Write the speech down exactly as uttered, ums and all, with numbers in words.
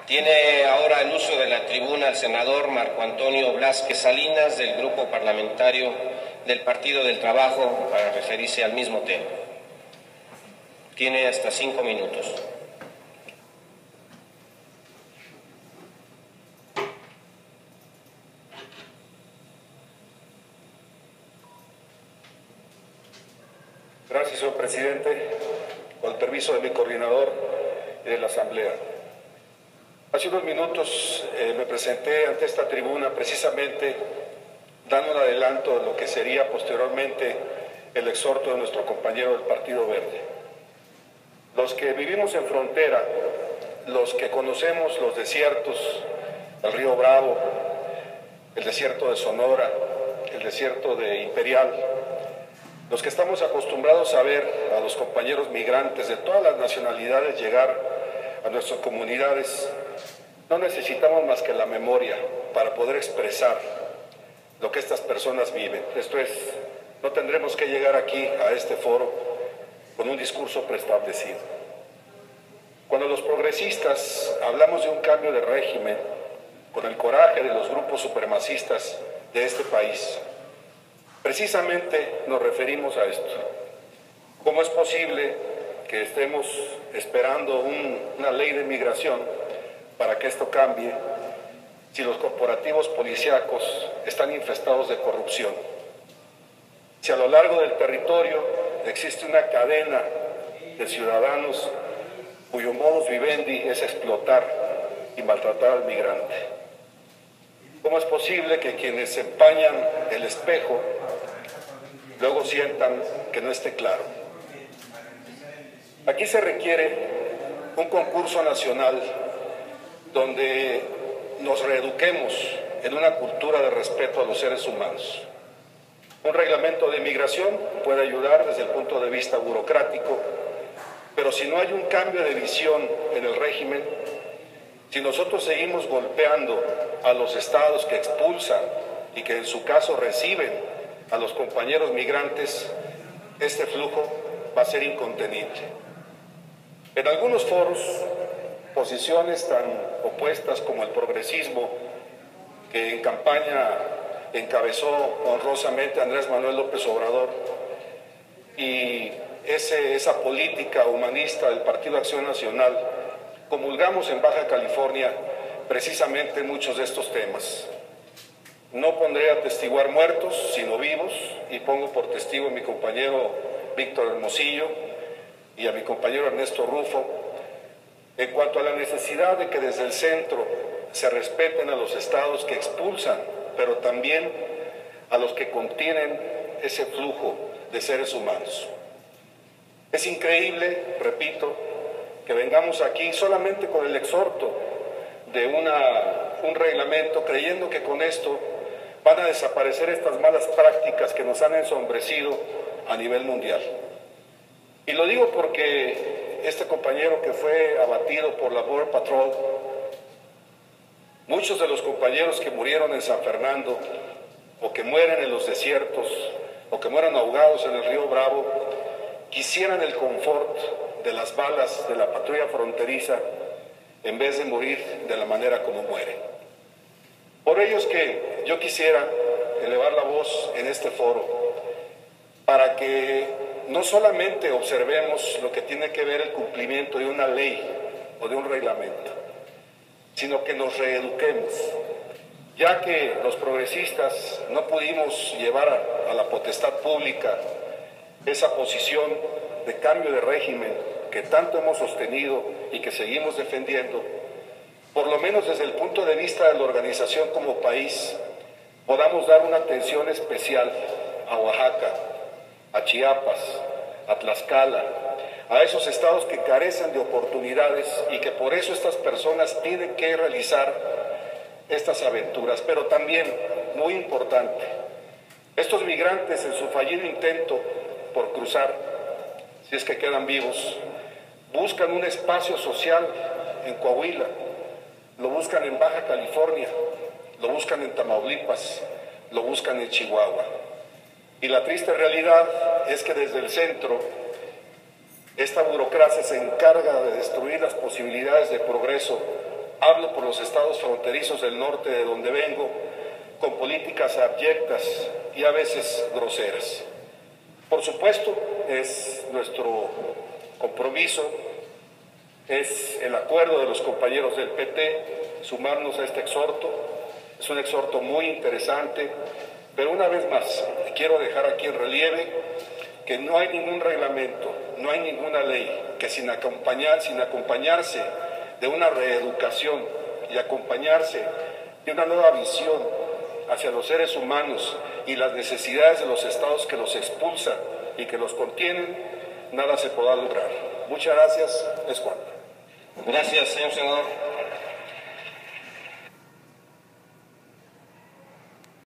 Tiene ahora el uso de la tribuna el senador Marco Antonio Blázquez Salinas, del Grupo Parlamentario del Partido del Trabajo, para referirse al mismo tema. Tiene hasta cinco minutos. Gracias, señor presidente. Con el permiso de mi coordinador y de la Asamblea. Hace unos minutos eh, me presenté ante esta tribuna precisamente dando un adelanto de lo que sería posteriormente el exhorto de nuestro compañero del Partido Verde. Los que vivimos en frontera, los que conocemos los desiertos del río Bravo, el desierto de Sonora, el desierto de Imperial, los que estamos acostumbrados a ver a los compañeros migrantes de todas las nacionalidades llegar a nuestras comunidades, no necesitamos más que la memoria para poder expresar lo que estas personas viven. Esto es, no tendremos que llegar aquí a este foro con un discurso preestablecido. Cuando los progresistas hablamos de un cambio de régimen, con el coraje de los grupos supremacistas de este país, precisamente nos referimos a esto. ¿Cómo es posible que estemos esperando un, una ley de migración para que esto cambie si los corporativos policíacos están infestados de corrupción? Si a lo largo del territorio existe una cadena de ciudadanos cuyo modus vivendi es explotar y maltratar al migrante. ¿Cómo es posible que quienes empañan el espejo luego sientan que no esté claro? Aquí se requiere un concurso nacional donde nos reeduquemos en una cultura de respeto a los seres humanos. Un reglamento de migración puede ayudar desde el punto de vista burocrático, pero si no hay un cambio de visión en el régimen, si nosotros seguimos golpeando a los estados que expulsan y que en su caso reciben a los compañeros migrantes, este flujo va a ser incontenible. En algunos foros, posiciones tan opuestas como el progresismo, que en campaña encabezó honrosamente Andrés Manuel López Obrador, y ese, esa política humanista del Partido Acción Nacional, comulgamos en Baja California precisamente muchos de estos temas. No pondré a atestiguar muertos, sino vivos, y pongo por testigo a mi compañero Víctor Hermosillo y a mi compañero Ernesto Rufo, en cuanto a la necesidad de que desde el centro se respeten a los estados que expulsan, pero también a los que contienen ese flujo de seres humanos. Es increíble, repito, que vengamos aquí solamente con el exhorto de una, un reglamento, creyendo que con esto van a desaparecer estas malas prácticas que nos han ensombrecido a nivel mundial. Y lo digo porque este compañero que fue abatido por la Border Patrol, muchos de los compañeros que murieron en San Fernando, o que mueren en los desiertos, o que mueran ahogados en el río Bravo, quisieran el confort de las balas de la patrulla fronteriza en vez de morir de la manera como mueren. Por ello es que yo quisiera elevar la voz en este foro para que no solamente observemos lo que tiene que ver el cumplimiento de una ley o de un reglamento, sino que nos reeduquemos, ya que los progresistas no pudimos llevar a, a la potestad pública esa posición de cambio de régimen que tanto hemos sostenido y que seguimos defendiendo. Por lo menos desde el punto de vista de la organización como país, podamos dar una atención especial a Oaxaca, a Chiapas, a Tlaxcala, a esos estados que carecen de oportunidades y que por eso estas personas tienen que realizar estas aventuras. Pero también, muy importante, estos migrantes en su fallido intento por cruzar, si es que quedan vivos, buscan un espacio social en Coahuila, lo buscan en Baja California, lo buscan en Tamaulipas, lo buscan en Chihuahua. Y la triste realidad es que desde el centro, esta burocracia se encarga de destruir las posibilidades de progreso hablo por los estados fronterizos del norte de donde vengo, con políticas abyectas y a veces groseras. Por supuesto, es nuestro compromiso, es el acuerdo de los compañeros del P T, sumarnos a este exhorto. Es un exhorto muy interesante, pero una vez más, quiero dejar aquí en relieve que no hay ningún reglamento, no hay ninguna ley que sin acompañar, sin acompañarse de una reeducación y acompañarse de una nueva visión hacia los seres humanos y las necesidades de los estados que los expulsan y que los contienen, nada se podrá lograr. Muchas gracias. Es cuanto. Gracias, señor senador.